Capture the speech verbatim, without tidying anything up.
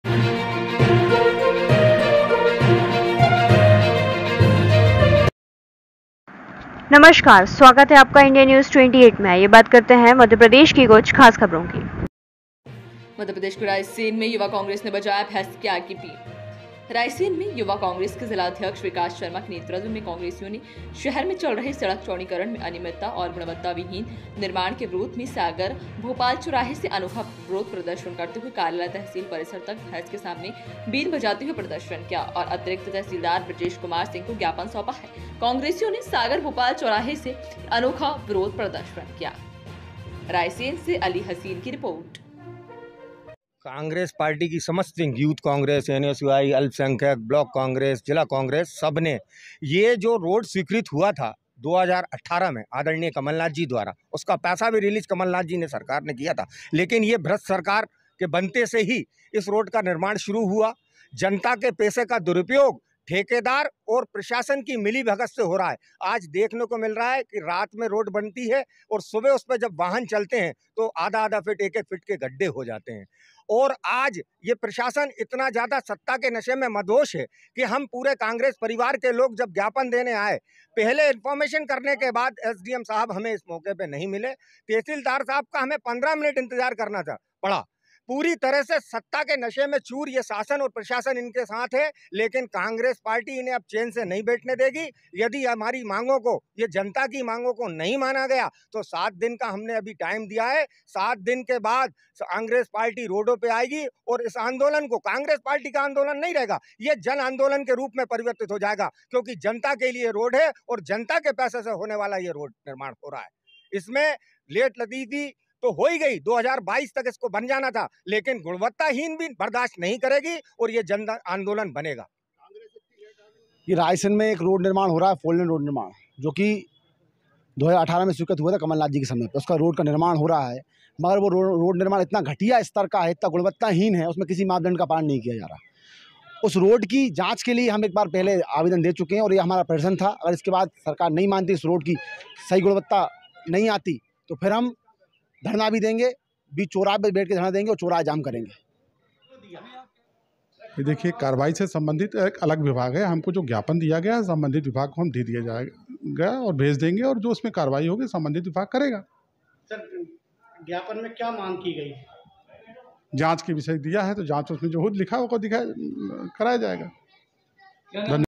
नमस्कार, स्वागत है आपका इंडिया न्यूज अट्ठाईस में। ये बात करते हैं मध्य प्रदेश की कुछ खास खबरों की। मध्य प्रदेश के रायसेन में युवा कांग्रेस ने बजाया भैंस की आग की पीठ। रायसेन में युवा कांग्रेस के जिला अध्यक्ष विकास शर्मा के नेतृत्व में कांग्रेसियों ने शहर में चल रहे सड़क चौड़ीकरण में अनियमितता और गुणवत्ता विहीन निर्माण के विरोध में सागर भोपाल चौराहे से अनोखा विरोध प्रदर्शन करते हुए कार्यालय तहसील परिसर तक भैंस के सामने बीन बजाते हुए प्रदर्शन किया और अतिरिक्त तहसीलदार ब्रजेश कुमार सिंह को ज्ञापन सौंपा है। कांग्रेसियों ने सागर भोपाल चौराहे से अनोखा विरोध प्रदर्शन किया। रायसेन से अली हसीन की रिपोर्ट। कांग्रेस पार्टी की समस्त wing, youth Congress, N S U I, अल्पसंख्यक, ब्लॉक कांग्रेस, जिला कांग्रेस, सब ने ये जो रोड स्वीकृत हुआ था दो हज़ार अठारह में आदरणीय कमलनाथ जी द्वारा, उसका पैसा भी रिलीज कमलनाथ जी ने सरकार ने किया था, लेकिन ये भ्रष्ट सरकार के बनते से ही इस रोड का निर्माण शुरू हुआ। जनता के पैसे का दुरुपयोग ठेकेदार और प्रशासन की मिली भगत से हो रहा है। आज देखने को मिल रहा है कि रात में रोड बनती है और सुबह उस पर जब वाहन चलते हैं तो आधा आधा फीट एक एक फीट के गड्ढे हो जाते हैं। और आज ये प्रशासन इतना ज़्यादा सत्ता के नशे में मदहोश है कि हम पूरे कांग्रेस परिवार के लोग जब ज्ञापन देने आए, पहले इन्फॉर्मेशन करने के बाद एसडीएम साहब हमें इस मौके पे नहीं मिले, तहसीलदार साहब का हमें पंद्रह मिनट इंतजार करना था पड़ा। पूरी तरह से सत्ता के नशे में चूर ये शासन और प्रशासन इनके साथ है, लेकिन कांग्रेस पार्टी इन्हें अब चैन से नहीं बैठने देगी। यदि हमारी मांगों को, ये जनता की मांगों को नहीं माना गया तो सात दिन का हमने अभी टाइम दिया है। सात दिन के बाद कांग्रेस पार्टी रोडों पे आएगी और इस आंदोलन को कांग्रेस पार्टी का आंदोलन नहीं रहेगा, ये जन आंदोलन के रूप में परिवर्तित हो जाएगा, क्योंकि जनता के लिए रोड है और जनता के पैसे से होने वाला ये रोड निर्माण हो रहा है। इसमें लेट लतीफी तो हो ही गई, दो हज़ार बाईस तक इसको बन जाना था, लेकिन गुणवत्ताहीन भी बर्दाश्त नहीं करेगी और ये जन आंदोलन बनेगा। ये रायसेन में एक रोड निर्माण हो रहा है, फोर लेन रोड निर्माण, जो कि दो हज़ार अठारह में स्वीकृत हुआ था कमलनाथ जी के समय पर। उसका रोड का निर्माण हो रहा है, मगर वो रोड, रोड निर्माण इतना घटिया स्तर का है, इतना गुणवत्ताहीन है, उसमें किसी मापदंड का पालन नहीं किया जा रहा। उस रोड की जांच के लिए हम एक बार पहले आवेदन दे चुके हैं और ये हमारा प्रदर्शन था। अगर इसके बाद सरकार नहीं मानती, इस रोड की सही गुणवत्ता नहीं आती, तो फिर हम धरना भी देंगे, बीच चौराहे पर बैठ के धरना देंगे और चौराहा जाम करेंगे। ये देखिए, कार्रवाई से संबंधित एक अलग विभाग है, हमको जो ज्ञापन दिया गया है संबंधित विभाग को हम दे दिया जाएगा और भेज देंगे, और जो उसमें कार्रवाई होगी संबंधित विभाग करेगा। सर, ज्ञापन में क्या मांग की गई? जांच के विषय दिया है, तो जांच उसमें जो लिखा होगा दिखा कराया जाएगा।